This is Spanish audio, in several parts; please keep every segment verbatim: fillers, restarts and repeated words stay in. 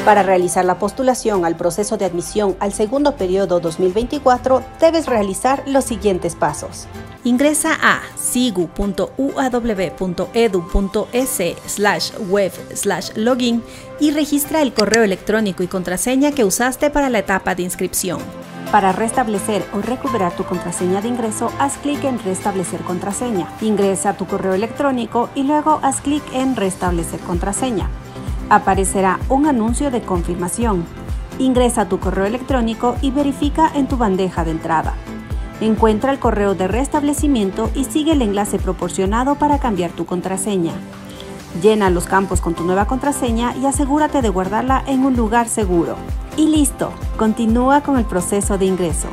Para realizar la postulación al proceso de admisión al segundo periodo dos mil veinticuatro, debes realizar los siguientes pasos. Ingresa a sigu punto u a w punto edu punto es slash web slash login y registra el correo electrónico y contraseña que usaste para la etapa de inscripción. Para restablecer o recuperar tu contraseña de ingreso, haz clic en Restablecer contraseña. Ingresa tu correo electrónico y luego haz clic en Restablecer contraseña. Aparecerá un anuncio de confirmación. Ingresa tu correo electrónico y verifica en tu bandeja de entrada. Encuentra el correo de restablecimiento y sigue el enlace proporcionado para cambiar tu contraseña. Llena los campos con tu nueva contraseña y asegúrate de guardarla en un lugar seguro. Y listo, continúa con el proceso de ingreso.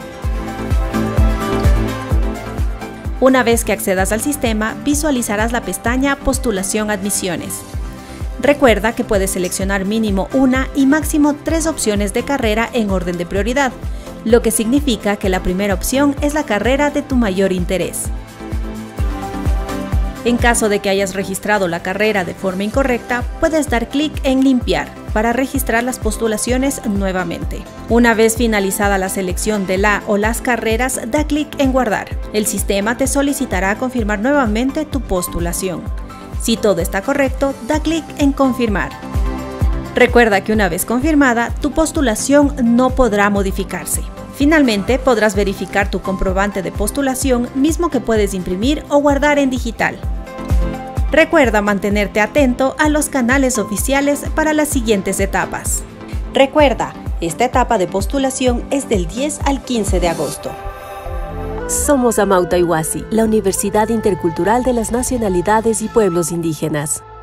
Una vez que accedas al sistema, visualizarás la pestaña Postulación Admisiones. Recuerda que puedes seleccionar mínimo una y máximo tres opciones de carrera en orden de prioridad, lo que significa que la primera opción es la carrera de tu mayor interés. En caso de que hayas registrado la carrera de forma incorrecta, puedes dar clic en Limpiar para registrar las postulaciones nuevamente. Una vez finalizada la selección de la o las carreras, da clic en Guardar. El sistema te solicitará confirmar nuevamente tu postulación. Si todo está correcto, da clic en Confirmar. Recuerda que una vez confirmada, tu postulación no podrá modificarse. Finalmente, podrás verificar tu comprobante de postulación, mismo que puedes imprimir o guardar en digital. Recuerda mantenerte atento a los canales oficiales para las siguientes etapas. Recuerda, esta etapa de postulación es del diez al quince de agosto. Somos Amauta Iwasi, la Universidad Intercultural de las Nacionalidades y Pueblos Indígenas.